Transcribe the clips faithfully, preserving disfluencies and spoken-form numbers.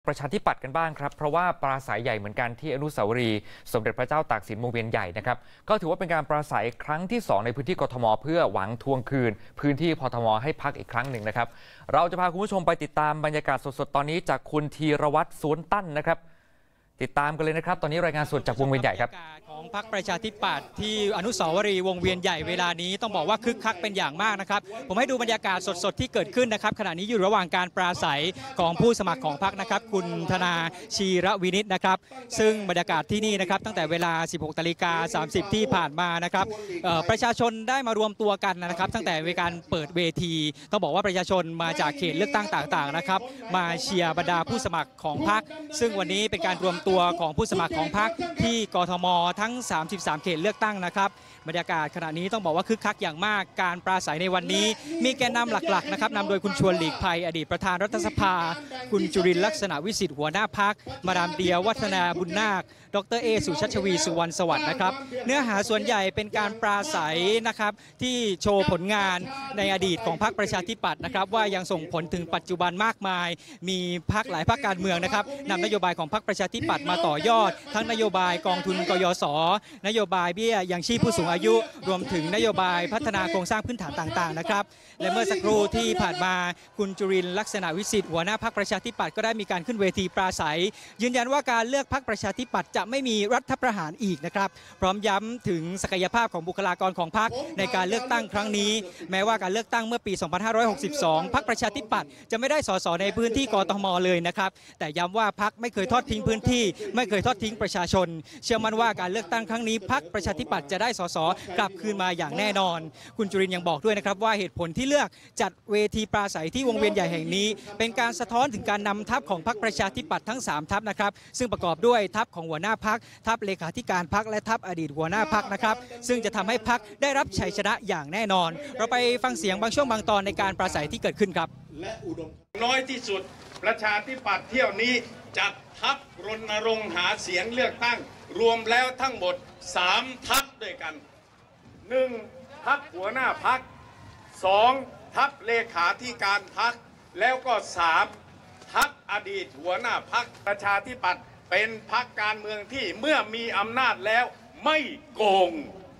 ประชาธิปัตย์กันบ้างครับเพราะว่าปราศัยใหญ่เหมือนกันที่อนุสาวรีย์สมเด็จพระเจ้าตากสินวงเวียนใหญ่นะครับก็ถือว่าเป็นการปราศัยครั้งที่สองในพื้นที่กทมเพื่อหวังทวงคืนพื้นที่พทมให้พักอีกครั้งหนึ่งนะครับเราจะพาคุณผู้ชมไปติดตามบรรยากาศสดๆตอนนี้จากคุณธีรวัตรสวนตั้นนะครับติดตามกันเลยนะครับตอนนี้รายงานสดจากวงเวียนใหญ่ครับของพรรคประชาธิปัตย์ที่อนุสาวรีย์วงเวียนใหญ่เวลานี้ต้องบอกว่าคึกคักเป็นอย่างมากนะครับผมให้ดูบรรยากาศสดๆที่เกิดขึ้นนะครับขณะนี้อยู่ระหว่างการปราศัยของผู้สมัครของพรรคนะครับคุณธนาชีรวินิจนะครับซึ่งบรรยากาศที่นี่นะครับตั้งแต่เวลา สิบหกนาฬิกาสามสิบ ที่ผ่านมานะครับประชาชนได้มารวมตัวกันนะครับตั้งแต่ในการเปิดเวทีต้องบอกว่าประชาชนมาจากเขตเลือกตั้งต่างๆนะครับมาเชียร์บรรดาผู้สมัครของพรรคซึ่งวันนี้เป็นการรวมตัวของผู้สมัครของพรรคที่กทมทั้งสามสิบสามเขตเลือกตั้งนะครับบรรยากาศขณะนี้ต้องบอกว่าคึกคักอย่างมากการปราศัยในวันนี้มีแกนนำหลักๆนะครับนำโดยคุณชวนหลีกภัยอดีตประธานรัฐสภาคุณจุรินทร์ลักษณะวิสิทธิ์หัวหน้าพรรคมาดามเดียวัฒนาบุญนาคดรเอสุชัชวีสุวรรณสวัสดิ์นะครับเนื้อหาส่วนใหญ่เป็นการปราศัยนะครับที่โชว์ผลงานในอดีตของพรรคประชาธิปัตย์นะครับว่ายังส่งผลถึงปัจจุบันมากมายมีพรรคหลายพรรคการเมืองนะครับนำนโยบายของพรรคประชาธิปัตย์มาต่อยอดทั้งนโยบายกองทุนกยศนโยบายเบี้ยยังชีพผู้สูงอายุรวมถึงนโยบายพัฒนาโครงสร้างพื้นฐานต่างๆนะครับและเมื่อสักครู่ที่ผ่านมาคุณจุรินทร์ลักษณะวิสิทธิ์หัวหน้าพรรคประชาธิปัตย์ก็ได้มีการขึ้นเวทีปราศัยยืนยันว่าการเลือกพรรคประชาธิปัตย์จะไม่มีรัฐประหารอีกนะครับพร้อมย้ำถึงศักยภาพของบุคลากรของพรรคในการเลือกตั้งครั้งนี้แม้ว่าการเลือกตั้งเมื่อปีสองพันห้าร้อยหกสิบสองพรรคประชาธิปัตย์จะไม่ได้สสในพื้นที่กทมเลยนะครับแต่ย้ำว่าพรรคไม่เคยทอดทิ้งพื้นที่ไม่เคยทอดทิ้งประชาชนเชื่อมั่นว่าการเลือกตั้งครั้งนี้พรรคประชาธิปัตย์จะได้สสกลับคืนมาอย่างแน่นอนคุณจุรินทร์ยังบอกด้วยนะครับว่าเหตุผลที่เลือกจัดเวทีปราศัยที่วงเวียนใหญ่แห่งนี้เป็นการสะท้อนถึงการนำทัพของพรรคประชาธิปัตย์ทั้งสามทัพนะครับซึ่งประกอบด้วยทัพของหัวหน้าพรรคทัพเลขาธิการพรรคและทัพอดีตหัวหน้าพรรคนะครับซึ่งจะทำให้พรรคได้รับชัยชนะอย่างแน่นอนเราไปฟังเสียงบางช่วงบางตอนในการปราศัยที่เกิดขึ้นครับและอุดมน้อยที่สุดประชาธิปัตย์เที่ยวนี้จัดทัพรณรงค์หาเสียงเลือกตั้งรวมแล้วทั้งหมดสามทัพด้วยกันหนึ่งทัพหัวหน้าพรรคสองทัพเลขาธิการพรรคแล้วก็สามทัพอดีตหัวหน้าพรรคประชาธิปัตย์เป็นพรรคการเมืองที่เมื่อมีอำนาจแล้วไม่โกง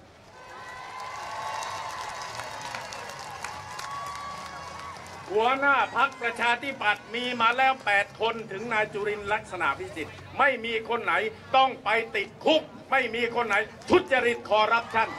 หัวหน้าพรรคประชาธิปัตย์มีมาแล้วแปดคนถึงนายจุรินทร์ลักษณะวิสิทธิ์ไม่มีคนไหนต้องไปติดคุกไม่มีคนไหนทุจริตคอร์รัปชัน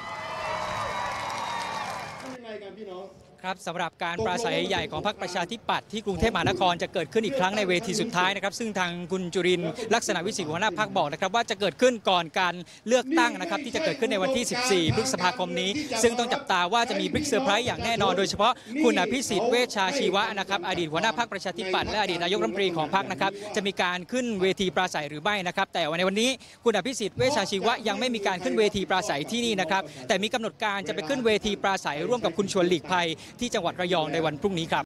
ครับสำหรับการปราศัยใหญ่ของพรรคประชาธิปัตย์ที่กรุงเทพมหานครจะเกิดขึ้นอีกครั้งในเวทีสุดท้ายนะครับซึ่งทางคุณจุรินทร์ลักษณะวิสิทธิ์หัวหน้าพรรคบอกนะครับว่าจะเกิดขึ้นก่อนการเลือกตั้งนะครับที่จะเกิดขึ้นในวันที่สิบสี่พฤษภาคมนี้ซึ่งต้องจับตาว่าจะมีบิ๊กเซอร์ไพรส์อย่างแน่นอนโดยเฉพาะคุณอภิสิทธิ์เวชชาชีวะนะครับอดีตหัวหน้าพรรคประชาธิปัตย์และอดีตนายกรัฐมนตรีของพรรคนะครับจะมีการขึ้นเวทีปราศัยหรือไม่นะครับแต่ในวันนี้คุณอภิสิทธิ์เวชชาชีวะยังไม่มีการขึ้นเวทีปราศัยที่นี่นะครับแต่มีกำหนดการจะไปขึ้นเวทีปราศัยร่วมกับคุณชวนหลีกภัยที่จังหวัดระยองในวันพรุ่งนี้ครับ